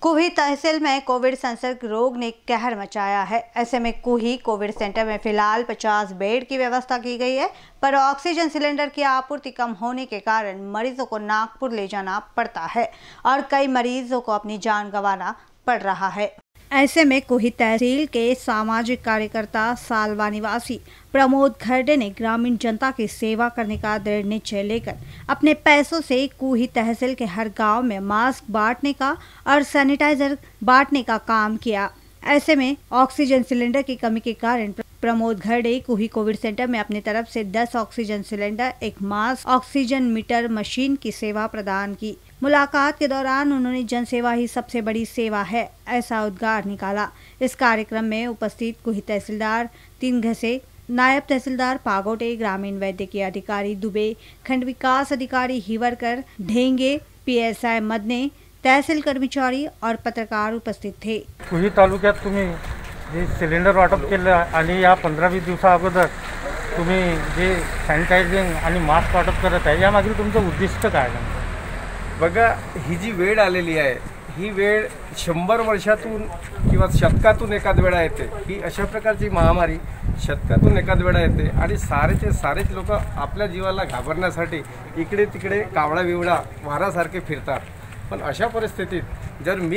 कुही तहसील में कोविड संसर्ग रोग ने कहर मचाया है। ऐसे में कुही कोविड सेंटर में फिलहाल 50 बेड की व्यवस्था की गई है, पर ऑक्सीजन सिलेंडर की आपूर्ति कम होने के कारण मरीजों को नागपुर ले जाना पड़ता है और कई मरीजों को अपनी जान गंवाना पड़ रहा है। ऐसे में कुही तहसील के सामाजिक कार्यकर्ता सालवा निवासी प्रमोद खरडे ने ग्रामीण जनता की सेवा करने का दृढ़ निश्चय लेकर अपने पैसों से कुही तहसील के हर गांव में मास्क बांटने का और सैनिटाइजर बांटने का काम किया। ऐसे में ऑक्सीजन सिलेंडर की कमी के कारण प्रमोद खरडे कुही कोविड सेंटर में अपनी तरफ से 10 ऑक्सीजन सिलेंडर, एक मास्क, ऑक्सीजन मीटर मशीन की सेवा प्रदान की। मुलाकात के दौरान उन्होंने जन सेवा ही सबसे बड़ी सेवा है, ऐसा उद्गार निकाला। इस कार्यक्रम में उपस्थित कुही तहसीलदार 3 घसे, नायब तहसीलदार पागोटे, ग्रामीण वैद्यकीय अधिकारी दुबे, खंड विकास अधिकारी हिवरकर, ढेंगे, PSI मदने, तहसील कर्मचारी और पत्रकार उपस्थित थे। कुही तालुक्यात तुम्ही जे सिलेंडर वाटप केलं आणि या 15-20 दिवसा अगोदर तुम्ही जे सॅनिटायझिंग आणि मास्क वाटप करत आहे, यामागील तुमचं उद्दिष्ट काय आहे? बघा, ही जी वेळ आलेली आहे, ही वेळ 100 वर्षातून किंवा शतकातून एखाद वेळा येते। ही अशा प्रकारची महामारी शतकातून एखाद वेळा येते आणि सारेच लोक आपल्या जीवाला घाबरण्यासाठी इकडे तिकडे कावळा बिवळा वारासारखे फिरतात। पण अशा परिस्थितीत जर मी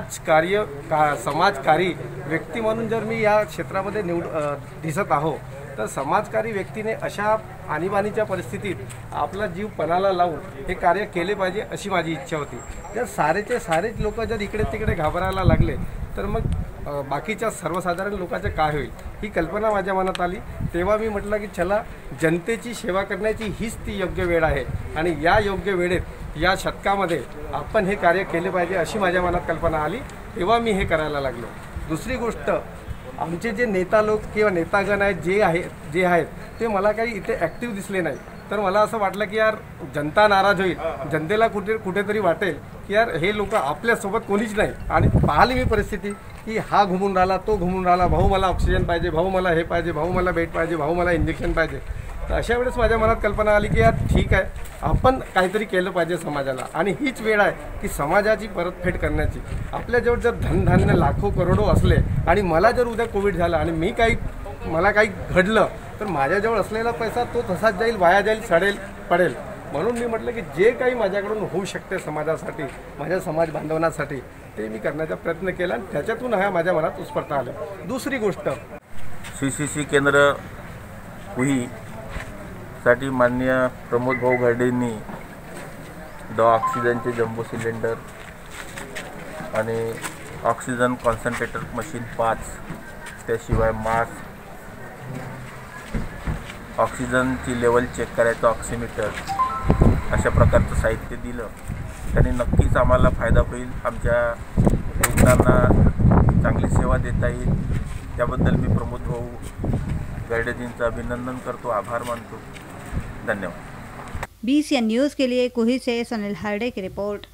समाजकारी व्यक्ती म्हणून जर मी या क्षेत्रामध्ये दिसत आहो, तर समाजकारी व्यक्तीने अशा आणीबाणीच्या परिस्थितीत आपला जीव पणाला लावून हे कार्य केले पाहिजे अशी माझी इच्छा होती। जर सारेच लोक जर इकडे तिकडे घाबरायला लागले तर मग बाकीच्या सर्वसाधारण लोकांचे काय होईल, ही कल्पना माझ्या मनात आली। तेव्हा मी म्हटलं की चला, जनतेची सेवा करण्याची हीच ती योग्य वेळ आहे आणि या योग्य वेळेत या शतकामध्ये आपण हे कार्य केले पाहिजे अशी माझ्या मनात कल्पना आली। तेव्हा मी हे करायला लागलो। दुसरी गोष्ट, आमचे जे नेता लोक किंवा नेतागण आहेत जे आहेत ते मला काही इथे ॲक्टिव्ह दिसले नाही, तर मला असं वाटलं की यार जनता नाराज होईल, जनतेला कुठेतरी वाटेल की यार हे लोक आपल्यासोबत कोणीच नाही। आणि पाहिली मी परिस्थिती की हा घुमून राहिला, तो घुमून राहिला, भाऊ मला ऑक्सिजन पाहिजे, भाऊ मला हे पाहिजे, भाऊ मला बेड पाहिजे, भाऊ मला इंजेक्शन पाहिजे। तर अशा वेळेस माझ्या मनात कल्पना आली की यार ठीक आहे, आपण काहीतरी केलं पाहिजे समाजाला आणि हीच वेळ आहे की समाजाची परतफेड करण्याची। आपल्याजवळ जर धनधान्य लाखो करोडो असले आणि मला जर उद्या कोविड झाला आणि मला काही घडलं तर माझ्याजवळ असलेला पैसा तो तसाच जाईल, वाया जाईल, सडेल, पडेल। म्हणून मी म्हटलं की जे काही माझ्याकडून होऊ शकते समाजासाठी, माझ्या समाज बांधवण्यासाठी ते मी करण्याचा प्रयत्न केला आणि त्याच्यातून हा माझ्या मनात उत्स्फूर्त आलं। दुसरी गोष्ट, CCC केंद्र कुही साठी माननीय प्रमोद भाऊ खरडेंनी 10 ऑक्सिजनचे जम्बो सिलेंडर आणि ऑक्सिजन कॉन्सन्ट्रेटर मशीन 5, त्याशिवाय मास्क, ऑक्सिजनची लेवल चेक करायचं ऑक्सिमीटर, अशा प्रकारचं साहित्य दिलं। त्याने नक्कीच आम्हाला फायदा होईल, आमच्या रुग्णांना चांगली सेवा देता येईल। त्याबद्दल मी प्रमोद भाऊ खरडेजींचं अभिनंदन करतो, आभार मानतो। धन्यवाद। BCN न्यूज़ के लिए कुही से सुनील हरडे की रिपोर्ट।